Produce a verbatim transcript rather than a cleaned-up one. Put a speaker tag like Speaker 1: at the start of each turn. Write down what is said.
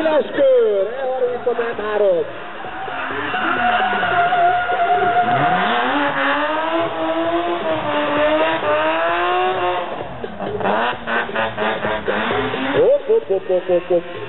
Speaker 1: Éles kör, E harminc M három. Hopp, hopp, hopp, hopp, hopp.